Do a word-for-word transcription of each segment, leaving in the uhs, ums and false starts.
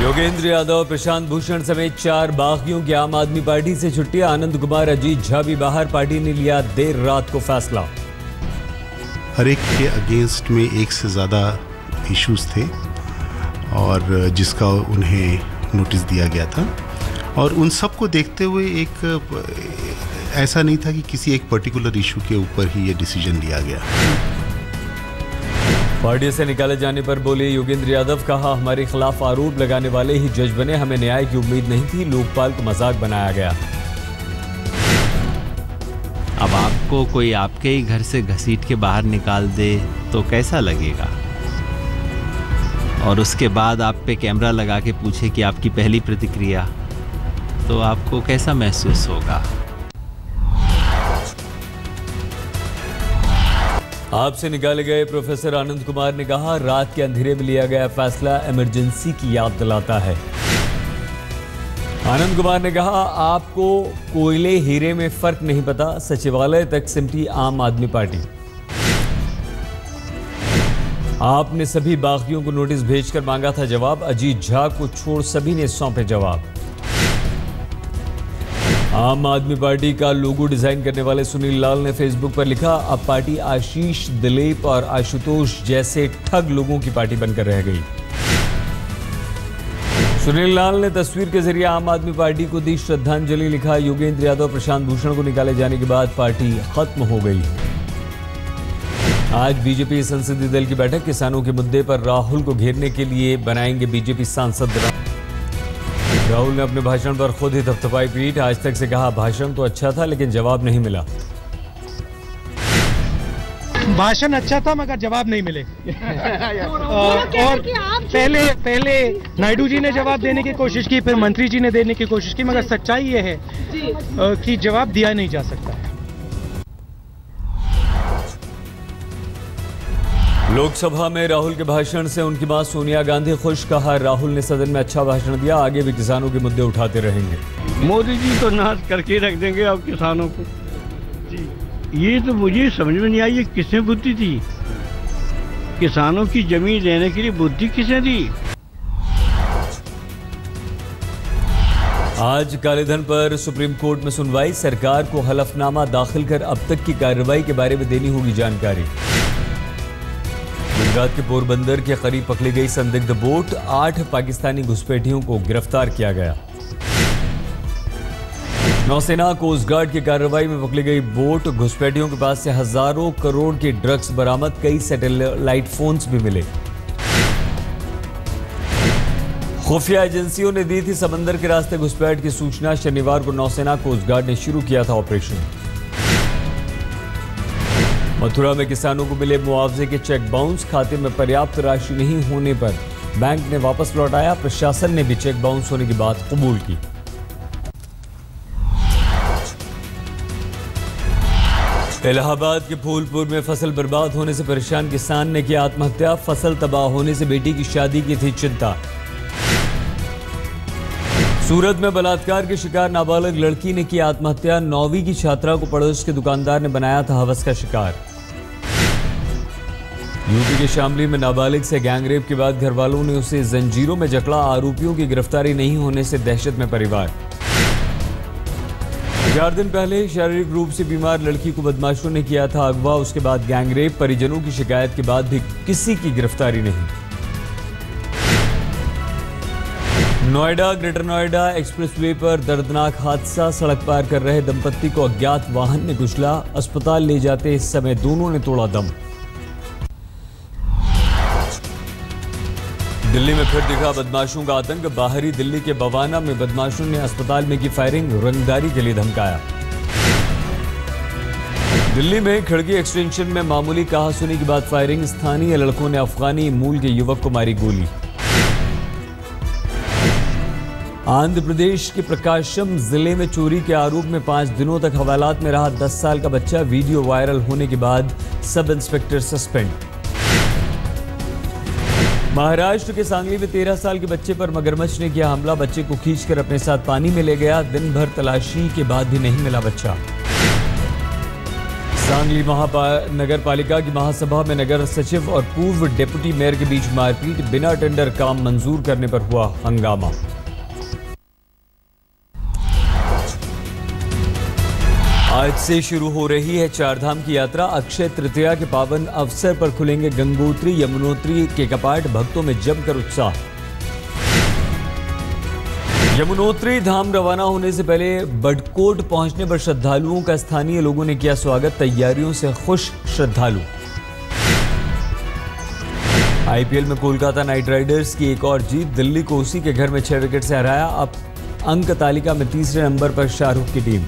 योगेंद्र यादव, प्रशांत भूषण समेत चार बागियों की आम आदमी पार्टी से छुट्टी। आनंद कुमार, अजीत झा भी बाहर। पार्टी ने लिया देर रात को फैसला। हर एक के अगेंस्ट में एक से ज़्यादा इश्यूज थे और जिसका उन्हें नोटिस दिया गया था, और उन सब को देखते हुए एक ऐसा नहीं था कि किसी एक पर्टिकुलर इशू के ऊपर ही ये डिसीजन लिया गया। पार्टी से निकाले जाने पर बोले योगेंद्र यादव, कहा हमारे खिलाफ आरोप लगाने वाले ही जज बने, हमें न्याय की उम्मीद नहीं थी, लोकपाल को मजाक बनाया गया। अब आपको कोई आपके ही घर से घसीट के बाहर निकाल दे तो कैसा लगेगा, और उसके बाद आप पे कैमरा लगा के पूछे कि आपकी पहली प्रतिक्रिया, तो आपको कैसा महसूस होगा? आपसे निकाले गए प्रोफेसर आनंद कुमार ने कहा, रात के अंधेरे में लिया गया फैसला इमरजेंसी की याद दिलाता है। आनंद कुमार ने कहा, आपको कोयले हीरे में फर्क नहीं पता, सचिवालय तक सिमटी आम आदमी पार्टी। आपने सभी बागियों को नोटिस भेजकर मांगा था जवाब, अजीत झा को छोड़ सभी ने सौंपे जवाब। आम आदमी पार्टी का लोगो डिजाइन करने वाले सुनील लाल ने फेसबुक पर लिखा, अब पार्टी आशीष, दिलीप और आशुतोष जैसे ठग लोगों की पार्टी बनकर रह गई। सुनील लाल ने तस्वीर के जरिए आम आदमी पार्टी को दी श्रद्धांजलि। लिखा, योगेंद्र यादव, प्रशांत भूषण को निकाले जाने के बाद पार्टी खत्म हो गई। आज बीजेपी संसदीय दल की बैठक। किसानों के मुद्दे पर राहुल को घेरने के लिए बनाएंगे बीजेपी सांसद। राहुल ने अपने भाषण पर खुद ही थपथपाई पीठ। आज तक से कहा, भाषण तो अच्छा था लेकिन जवाब नहीं मिला। भाषण अच्छा था मगर जवाब नहीं मिले। और पहले पहले नायडू जी ने जवाब देने की कोशिश की, फिर मंत्री जी ने देने की कोशिश की, मगर सच्चाई ये है कि जवाब दिया नहीं जा सकता। लोकसभा में राहुल के भाषण से उनकी मां सोनिया गांधी खुश। कहा, राहुल ने सदन में अच्छा भाषण दिया, आगे भी किसानों के मुद्दे उठाते रहेंगे। मोदी जी तो नाश करके रख देंगे अब किसानों को। ये तो मुझे समझ में नहीं आई, ये किसने बुद्धि दी? किसानों की जमीन लेने के लिए बुद्धि किसने दी? आज कालेधन पर सुप्रीम कोर्ट में सुनवाई। सरकार को हलफनामा दाखिल कर अब तक की कार्रवाई के बारे में देनी होगी जानकारी। गुजरात के पोरबंदर के करीब पकड़ी गई संदिग्ध बोट। आठ पाकिस्तानी घुसपैठियों को गिरफ्तार किया गया। नौसेना कोस्ट गार्ड की कार्रवाई में पकड़ी गई बोट। घुसपैठियों के पास से हजारों करोड़ के ड्रग्स बरामद। कई सैटेलाइट फोन्स भी मिले। खुफिया एजेंसियों ने दी थी समंदर के रास्ते घुसपैठ की सूचना। शनिवार को नौसेना कोस्ट गार्ड ने शुरू किया था ऑपरेशन। मथुरा में किसानों को मिले मुआवजे के चेक बाउंस। खाते में पर्याप्त राशि नहीं होने पर बैंक ने वापस लौटाया। प्रशासन ने भी चेक बाउंस होने की बात कबूल की। इलाहाबाद के फूलपुर में फसल बर्बाद होने से परेशान किसान ने की आत्महत्या। फसल तबाह होने से बेटी की शादी की थी चिंता। सूरत में बलात्कार के शिकार नाबालिग लड़की ने की आत्महत्या। नौवीं की छात्रा को पड़ोस के दुकानदार ने बनाया था हवस का शिकार। यूपी के शामली में नाबालिग से गैंगरेप के बाद घरवालों ने उसे जंजीरों में जकड़ा। आरोपियों की गिरफ्तारी नहीं होने से दहशत में परिवार। चार दिन पहले शारीरिक रूप से बीमार लड़की को बदमाशों ने किया था अगवा। उसके बाद गैंगरेप। परिजनों की शिकायत के बाद भी किसी की गिरफ्तारी नहीं। नोएडा ग्रेटर नोएडा एक्सप्रेसवे पर दर्दनाक हादसा। सड़क पार कर रहे दंपत्ति को अज्ञात वाहन ने कुचला। अस्पताल ले जाते इस समय दोनों ने तोड़ा दम। दिल्ली में फिर दिखा बदमाशों का आतंक। बाहरी दिल्ली के बवाना में बदमाशों ने अस्पताल में की फायरिंग। रंगदारी के लिए धमकाया। दिल्ली में खिड़की एक्सटेंशन में मामूली कहासुनी के बाद फायरिंग। स्थानीय लड़कों ने अफगानी मूल के युवक को मारी गोली। आंध्र प्रदेश के प्रकाशम जिले में चोरी के आरोप में पांच दिनों तक हवालात में रहा दस साल का बच्चा। वीडियो वायरल होने के बाद सब इंस्पेक्टर सस्पेंड। महाराष्ट्र के सांगली में तेरह साल के बच्चे पर मगरमच्छ ने किया हमला। बच्चे को खींचकर अपने साथ पानी में ले गया। दिन भर तलाशी के बाद भी नहीं मिला बच्चा। सांगली महानगर पालिका की महासभा में नगर सचिव और पूर्व डिप्टी मेयर के बीच मारपीट, बिना टेंडर काम मंजूर करने पर हुआ हंगामा। आज से शुरू हो रही है चारधाम की यात्रा। अक्षय तृतीया के पावन अवसर पर खुलेंगे गंगोत्री यमुनोत्री के कपाट, भक्तों में जमकर उत्साह। यमुनोत्री धाम रवाना होने से पहले बडकोट पहुंचने पर श्रद्धालुओं का स्थानीय लोगों ने किया स्वागत, तैयारियों से खुश श्रद्धालु। आईपीएल में कोलकाता नाइट राइडर्स की एक और जीत, दिल्ली को उसी के घर में छह विकेट से हराया। अब अंक तालिका में तीसरे नंबर पर शाहरुख की टीम।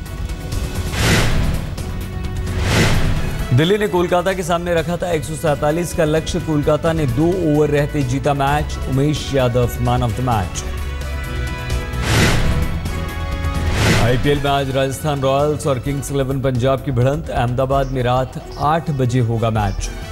दिल्ली ने कोलकाता के सामने रखा था एक सौ सैंतालीस का लक्ष्य, कोलकाता ने दो ओवर रहते जीता match. Umesh Yadav man of the match. IPL में आज राजस्थान रॉयल्स और किंग्स इलेवन पंजाब की भिड़ंत, अहमदाबाद में रात आठ बजे होगा मैच।